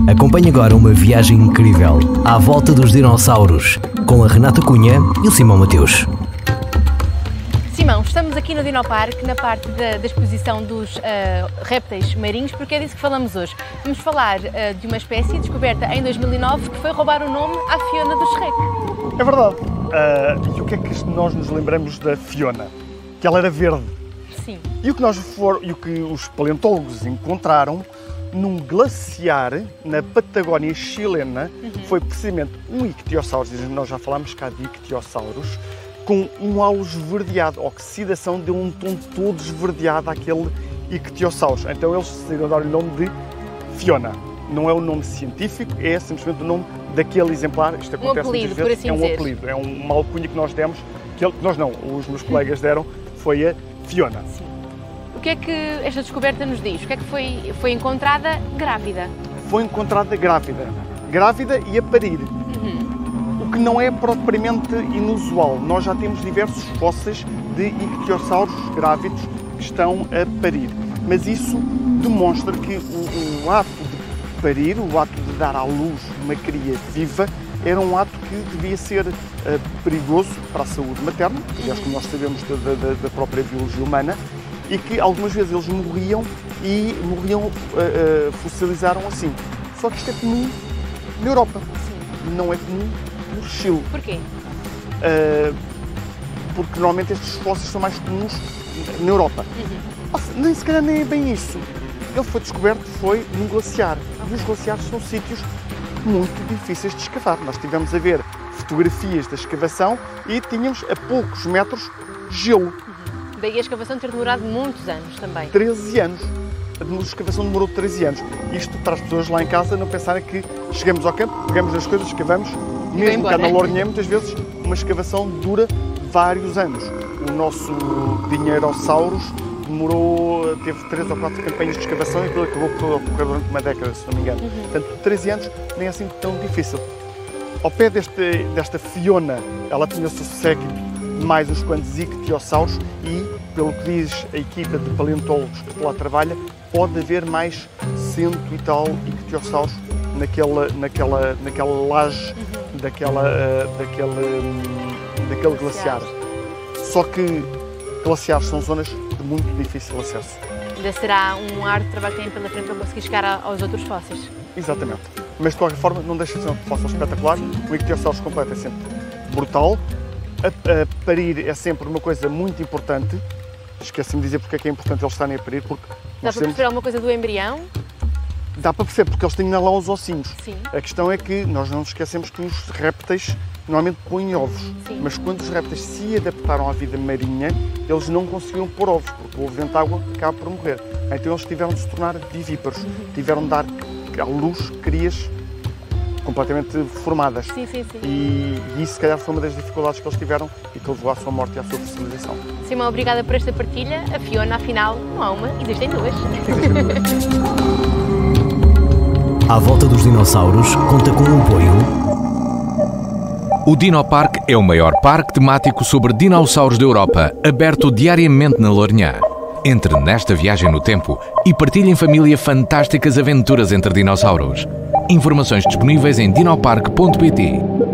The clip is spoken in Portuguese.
Acompanhe agora uma viagem incrível à volta dos dinossauros com a Renata Cunha e o Simão Mateus. Simão, estamos aqui no Dinoparque, na parte da exposição dos répteis marinhos, porque é disso que falamos hoje. Vamos falar de uma espécie descoberta em 2009 que foi roubar o nome à Fiona do Shrek. É verdade. E o que é que nós nos lembramos da Fiona? Que ela era verde. Sim. E o que os paleontólogos encontraram num glaciar na Patagónia chilena foi precisamente um ictiossauros, nós já falámos cá de ictiossauros, com um halo esverdeado. A oxidação deu um tom todo esverdeado àquele ictiossauros. Então eles decidiram dar o nome de Fiona. Não é o nome científico, é simplesmente o nome daquele exemplar. Isto acontece apelido, muitas vezes, por assim é um dizer. apelido, é uma alcunha que nós demos, nós não, os meus colegas deram, foi a Fiona. Sim. O que é que esta descoberta nos diz? O que é que foi encontrada grávida? Foi encontrada grávida e a parir. O que não é propriamente inusual. Nós já temos diversos fósseis de ictiossauros grávidos que estão a parir. Mas isso demonstra que o ato de parir, o ato de dar à luz uma cria viva, era um ato que devia ser perigoso para a saúde materna, aliás, como nós sabemos da própria biologia humana, e que algumas vezes eles morriam fossilizaram assim. Só que isto é comum na Europa, não é comum no Chile. Porquê? Porque normalmente estes fósseis são mais comuns na Europa. Nem se calhar nem é bem isso. Ele foi descoberto num glaciar. E os glaciares são sítios muito difíceis de escavar. Nós estivemos a ver fotografias da escavação e tínhamos a poucos metros gelo. Daí a escavação ter demorado muitos anos também. 13 anos. A escavação demorou 13 anos. Isto para as pessoas lá em casa não pensarem que chegamos ao campo, pegamos as coisas, escavamos, mesmo cá na Lourinhã, muitas vezes uma escavação dura vários anos. O nosso Dinheirossaurus teve 3 ou 4 campanhas de escavação e aquilo acabou por ocorrer durante uma década, se não me engano. Portanto, 13 anos nem é assim tão difícil. Ao pé desta Fiona, ela tinha o seu séquito mais uns quantos ictiossauros e, pelo que diz a equipa de paleontólogos que lá trabalha, pode haver mais 100 e tal ictiossauros naquela laje daquele glaciar. Só que glaciares são zonas de muito difícil acesso. Ainda será um árduo trabalho que tem pela frente para conseguir chegar aos outros fósseis. Exatamente. Mas de qualquer forma não deixa de ser um fóssil espetacular. O ictiossauros completo é sempre brutal. A parir é sempre uma coisa muito importante. Esqueci-me de dizer porque é que é importante eles estarem a parir. Porque Dá para perceber alguma coisa do embrião? Dá para perceber, porque eles têm lá os ossinhos. Sim. A questão é que nós não nos esquecemos que os répteis normalmente põem ovos. Sim. Mas quando os répteis se adaptaram à vida marinha, eles não conseguiram pôr ovos, porque o ovo dentro de água acaba por morrer. Então eles tiveram de se tornar vivíparos. Tiveram de dar à luz crias completamente formadas. Sim. E isso, se calhar, foi uma das dificuldades que eles tiveram e que levou à sua morte e à sua fossilização. Simão, obrigada por esta partilha. A Fiona, afinal, não há uma, existem duas. À volta dos dinossauros conta com o apoio. O Dinoparque é o maior parque temático sobre dinossauros da Europa, aberto diariamente na Lourinhã. Entre nesta viagem no tempo e partilhe em família fantásticas aventuras entre dinossauros. Informações disponíveis em dinoparque.pt.